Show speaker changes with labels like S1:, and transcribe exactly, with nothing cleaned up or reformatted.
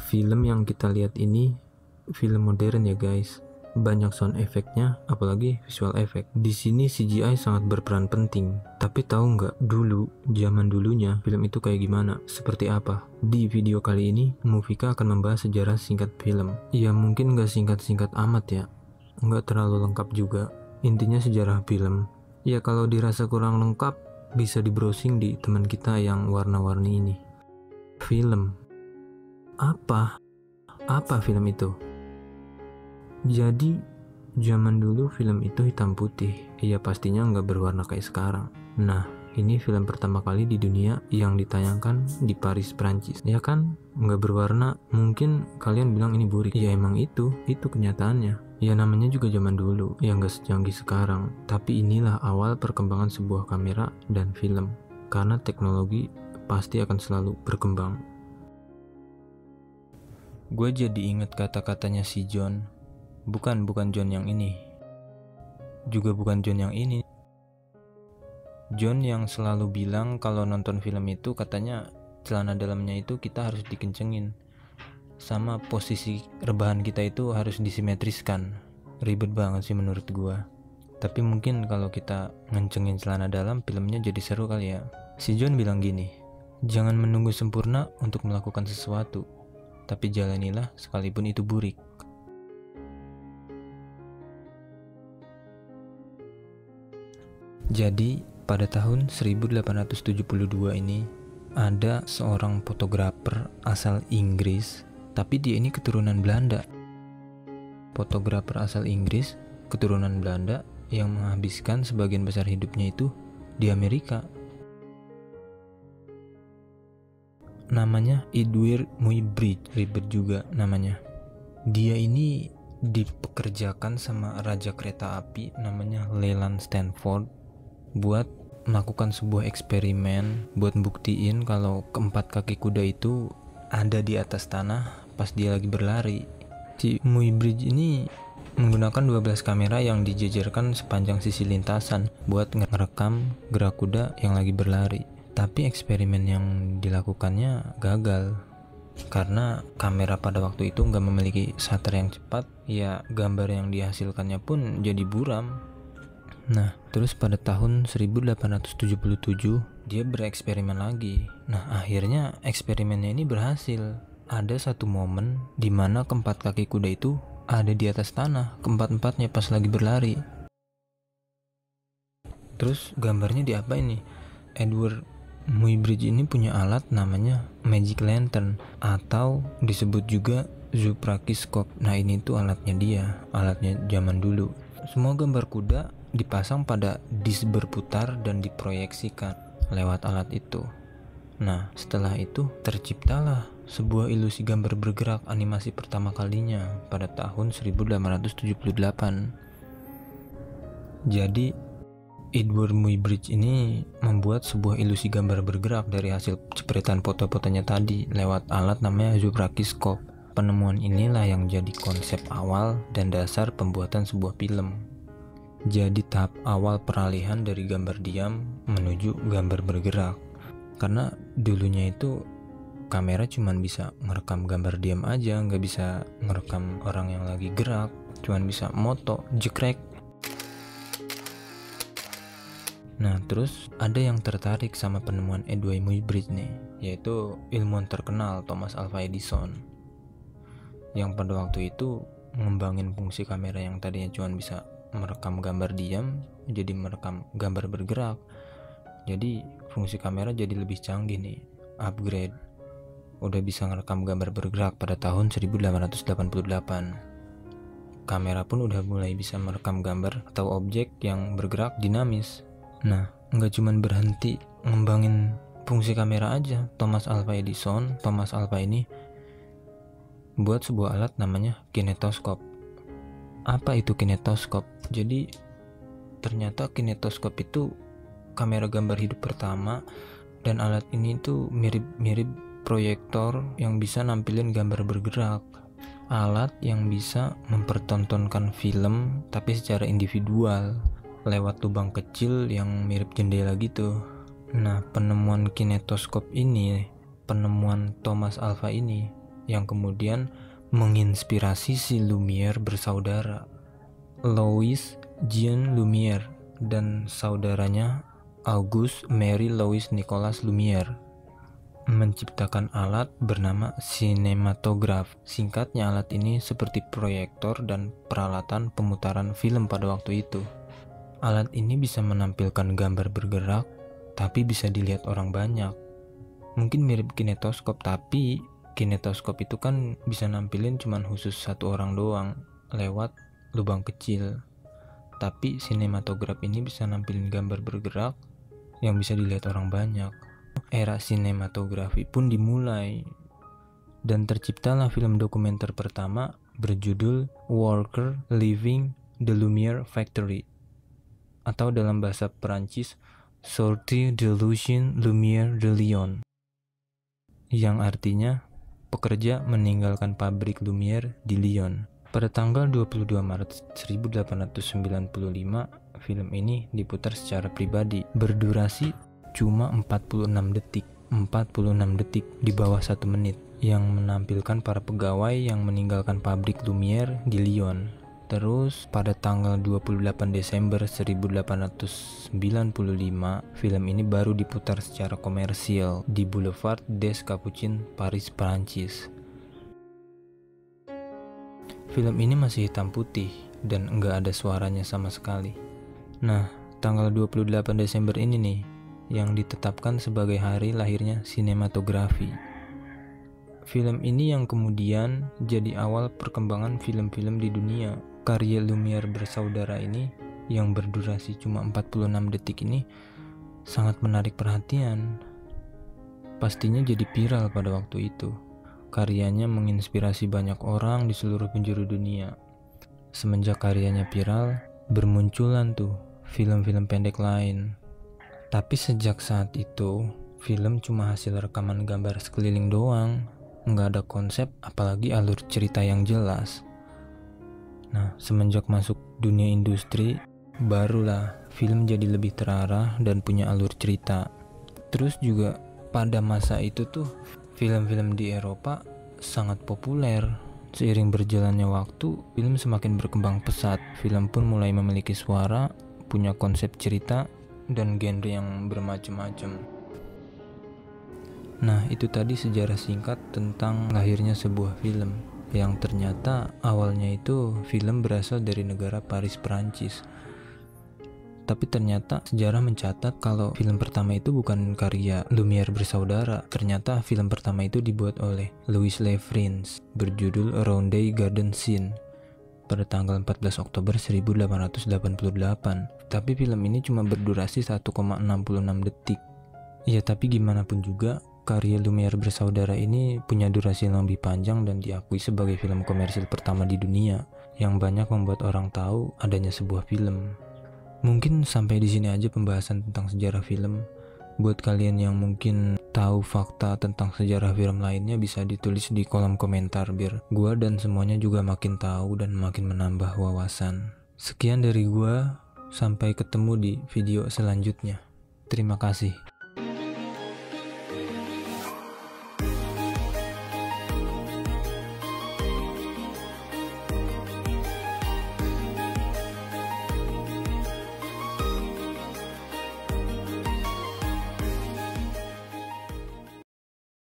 S1: Film yang kita lihat ini film modern ya guys. Banyak sound efeknya, apalagi visual effect. Di sini C G I sangat berperan penting. Tapi tahu nggak dulu, zaman dulunya film itu kayak gimana? Seperti apa? Di video kali ini, Movika akan membahas sejarah singkat film. Ya mungkin nggak singkat-singkat amat ya, nggak terlalu lengkap juga. Intinya sejarah film. Ya kalau dirasa kurang lengkap, bisa di browsing di teman kita yang warna-warni ini. Film. Apa? Apa film itu? Jadi, zaman dulu film itu hitam putih. Ya pastinya nggak berwarna kayak sekarang. Nah, ini film pertama kali di dunia yang ditayangkan di Paris, Prancis. Ya kan, nggak berwarna. Mungkin kalian bilang ini burik. Ya emang itu, itu kenyataannya. Ya namanya juga zaman dulu, yang nggak secanggih sekarang. Tapi inilah awal perkembangan sebuah kamera dan film. Karena teknologi pasti akan selalu berkembang. Gue jadi inget kata-katanya si John. Bukan, bukan John yang ini. Juga bukan John yang ini. John yang selalu bilang kalau nonton film itu katanya celana dalamnya itu kita harus dikencengin. Sama posisi rebahan kita itu harus disimetriskan. Ribet banget sih menurut gua. Tapi mungkin kalau kita ngencengin celana dalam, filmnya jadi seru kali ya. Si John bilang gini, jangan menunggu sempurna untuk melakukan sesuatu, tapi jalanilah sekalipun itu burik. Jadi, pada tahun seribu delapan ratus tujuh puluh dua ini, ada seorang fotografer asal Inggris, tapi dia ini keturunan Belanda. Fotografer asal Inggris, keturunan Belanda, yang menghabiskan sebagian besar hidupnya itu di Amerika. Namanya Edward Muybridge, ribet juga namanya. Dia ini dipekerjakan sama raja kereta api namanya Leland Stanford buat melakukan sebuah eksperimen buat buktiin kalau keempat kaki kuda itu ada di atas tanah pas dia lagi berlari. Si Muybridge ini menggunakan dua belas kamera yang dijejerkan sepanjang sisi lintasan buat ngerekam gerak kuda yang lagi berlari. Tapi eksperimen yang dilakukannya gagal karena kamera pada waktu itu nggak memiliki shutter yang cepat. Ya gambar yang dihasilkannya pun jadi buram. Nah, terus pada tahun seribu delapan ratus tujuh puluh tujuh dia bereksperimen lagi. Nah, akhirnya eksperimennya ini berhasil. Ada satu momen di mana keempat kaki kuda itu ada di atas tanah, keempat-empatnya pas lagi berlari. Terus gambarnya diapain nih? Edward Muybridge ini punya alat namanya Magic Lantern atau disebut juga Zoopraxiscope. Nah, ini tuh alatnya dia, alatnya zaman dulu. Semua gambar kuda dipasang pada disk berputar dan diproyeksikan lewat alat itu. Nah, setelah itu terciptalah sebuah ilusi gambar bergerak animasi pertama kalinya pada tahun seribu delapan ratus tujuh puluh delapan. Jadi, Edward Muybridge ini membuat sebuah ilusi gambar bergerak dari hasil jepretan foto-fotonya tadi lewat alat namanya Zoopraxiscope. Penemuan inilah yang jadi konsep awal dan dasar pembuatan sebuah film. Jadi tahap awal peralihan dari gambar diam menuju gambar bergerak. Karena dulunya itu kamera cuman bisa ngerekam gambar diam aja, nggak bisa ngerekam orang yang lagi gerak, cuman bisa moto, jekrek. Nah, terus ada yang tertarik sama penemuan Edward Muybridge nih, yaitu ilmuwan terkenal Thomas Alva Edison, yang pada waktu itu ngembangin fungsi kamera yang tadinya cuma bisa merekam gambar diam jadi merekam gambar bergerak. Jadi fungsi kamera jadi lebih canggih nih, upgrade. Udah bisa ngerekam gambar bergerak pada tahun seribu delapan ratus delapan puluh delapan. Kamera pun udah mulai bisa merekam gambar atau objek yang bergerak dinamis. Nah, nggak cuman berhenti ngembangin fungsi kamera aja, Thomas Alva Edison, Thomas Alva ini buat sebuah alat namanya kinetoskop. Apa itu kinetoskop? Jadi ternyata kinetoskop itu kamera gambar hidup pertama, dan alat ini tuh mirip-mirip proyektor yang bisa nampilin gambar bergerak. Alat yang bisa mempertontonkan film tapi secara individual lewat lubang kecil yang mirip jendela gitu. Nah, penemuan kinetoskop ini, penemuan Thomas Alva ini yang kemudian menginspirasi si Lumière bersaudara, Louis Jean Lumière dan saudaranya Auguste Marie Louis Nicolas Lumière, menciptakan alat bernama sinematograf. Singkatnya, alat ini seperti proyektor dan peralatan pemutaran film pada waktu itu. Alat ini bisa menampilkan gambar bergerak, tapi bisa dilihat orang banyak. Mungkin mirip kinetoskop, tapi kinetoskop itu kan bisa nampilin cuman khusus satu orang doang lewat lubang kecil. Tapi sinematograf ini bisa nampilin gambar bergerak yang bisa dilihat orang banyak. Era sinematografi pun dimulai dan terciptalah film dokumenter pertama berjudul Worker Leaving the Lumière Factory, atau dalam bahasa Perancis Sortie de l'usine Lumière de Lyon, yang artinya pekerja meninggalkan pabrik Lumière di Lyon. Pada tanggal dua puluh dua Maret seribu delapan ratus sembilan puluh lima, film ini diputar secara pribadi, berdurasi cuma empat puluh enam detik, empat puluh enam detik di bawah satu menit, yang menampilkan para pegawai yang meninggalkan pabrik Lumière di Lyon. Terus pada tanggal dua puluh delapan Desember seribu delapan ratus sembilan puluh lima, film ini baru diputar secara komersial di Boulevard des Capucines, Paris, Prancis. Film ini masih hitam putih dan enggak ada suaranya sama sekali. Nah, tanggal dua puluh delapan Desember ini nih yang ditetapkan sebagai hari lahirnya sinematografi. Film ini yang kemudian jadi awal perkembangan film-film di dunia. Karya Lumière bersaudara ini yang berdurasi cuma empat puluh enam detik ini sangat menarik perhatian. Pastinya jadi viral pada waktu itu. Karyanya menginspirasi banyak orang di seluruh penjuru dunia. Semenjak karyanya viral, bermunculan tuh film-film pendek lain. Tapi sejak saat itu, film cuma hasil rekaman gambar sekeliling doang, nggak ada konsep apalagi alur cerita yang jelas. Nah, semenjak masuk dunia industri, barulah film jadi lebih terarah dan punya alur cerita. Terus juga pada masa itu tuh, film-film di Eropa sangat populer. Seiring berjalannya waktu, film semakin berkembang pesat. Film pun mulai memiliki suara, punya konsep cerita, dan genre yang bermacam-macam. Nah, itu tadi sejarah singkat tentang lahirnya sebuah film, yang ternyata awalnya itu film berasal dari negara Paris, Prancis. Tapi ternyata sejarah mencatat kalau film pertama itu bukan karya Lumière bersaudara. Ternyata film pertama itu dibuat oleh Louis Le Friends, berjudul Ronde Garden Scene, pada tanggal empat belas Oktober seribu delapan ratus delapan puluh delapan. Tapi film ini cuma berdurasi satu koma enam enam detik. Ya, tapi gimana pun juga, karya Lumière bersaudara ini punya durasi yang lebih panjang dan diakui sebagai film komersil pertama di dunia, yang banyak membuat orang tahu adanya sebuah film. Mungkin sampai di sini aja pembahasan tentang sejarah film. Buat kalian yang mungkin tahu fakta tentang sejarah film lainnya, bisa ditulis di kolom komentar biar gua dan semuanya juga makin tahu dan makin menambah wawasan. Sekian dari gua, sampai ketemu di video selanjutnya. Terima kasih.